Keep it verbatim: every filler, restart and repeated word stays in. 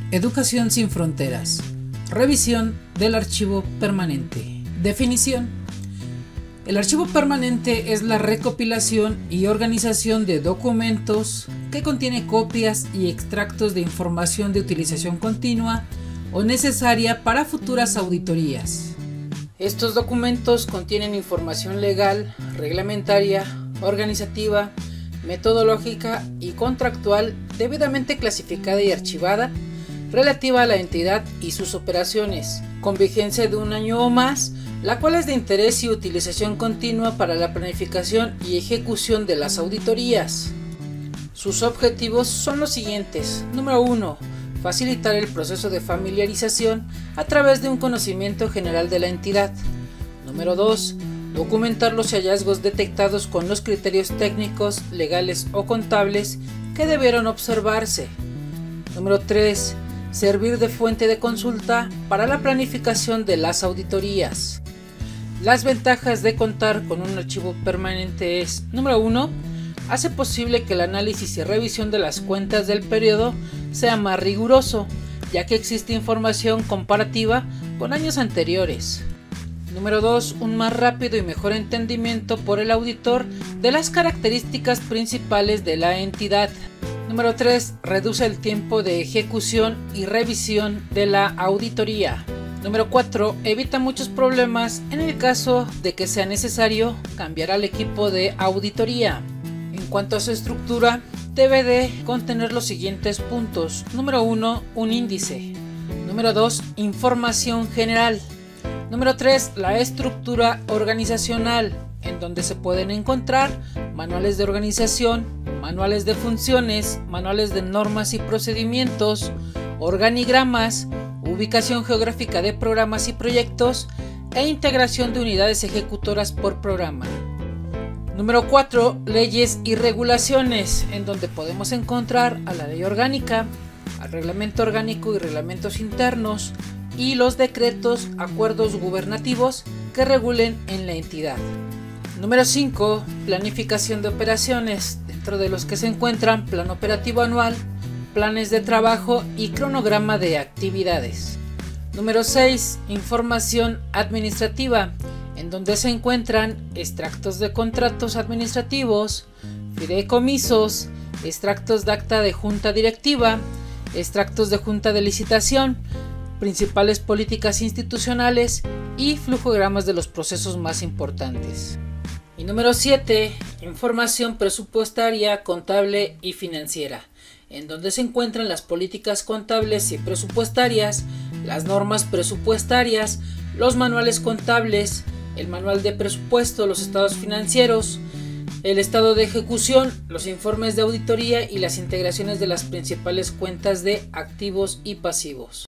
Educación sin fronteras. Revisión del archivo permanente. Definición. El archivo permanente es la recopilación y organización de documentos que contiene copias y extractos de información de utilización continua o necesaria para futuras auditorías. Estos documentos contienen información legal, reglamentaria, organizativa, metodológica y contractual debidamente clasificada y archivada relativa a la entidad y sus operaciones, con vigencia de un año o más, la cual es de interés y utilización continua para la planificación y ejecución de las auditorías. Sus objetivos son los siguientes. Número uno. Facilitar el proceso de familiarización a través de un conocimiento general de la entidad. Número dos. Documentar los hallazgos detectados con los criterios técnicos, legales o contables que debieron observarse. Número tres. Servir de fuente de consulta para la planificación de las auditorías. Las ventajas de contar con un archivo permanente es: número uno. Hace posible que el análisis y revisión de las cuentas del periodo sea más riguroso, ya que existe información comparativa con años anteriores. Número dos. Un más rápido y mejor entendimiento por el auditor de las características principales de la entidad. Número tres. Reduce el tiempo de ejecución y revisión de la auditoría. Número cuatro. Evita muchos problemas en el caso de que sea necesario cambiar al equipo de auditoría. En cuanto a su estructura, debe de contener los siguientes puntos. Número uno. Un índice. Número dos. Información general. Número tres. La estructura organizacional, en donde se pueden encontrar manuales de organización, manuales de funciones, manuales de normas y procedimientos, organigramas, ubicación geográfica de programas y proyectos e integración de unidades ejecutoras por programa. Número cuatro. Leyes y regulaciones, en donde podemos encontrar a la ley orgánica, al reglamento orgánico y reglamentos internos y los decretos, acuerdos gubernativos que regulen en la entidad. Número cinco. Planificación de operaciones, dentro de los que se encuentran plan operativo anual, planes de trabajo y cronograma de actividades. Número seis. Información administrativa, en donde se encuentran extractos de contratos administrativos, fideicomisos, extractos de acta de junta directiva, extractos de junta de licitación, principales políticas institucionales y flujogramas de los procesos más importantes. Y número siete. Información presupuestaria, contable y financiera, en donde se encuentran las políticas contables y presupuestarias, las normas presupuestarias, los manuales contables, el manual de presupuesto, los estados financieros, el estado de ejecución, los informes de auditoría y las integraciones de las principales cuentas de activos y pasivos.